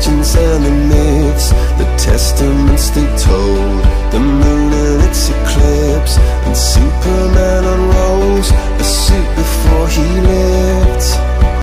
legends and the myths, the testaments they told, the moon and its eclipse, and Superman unrolls a suit before he lived.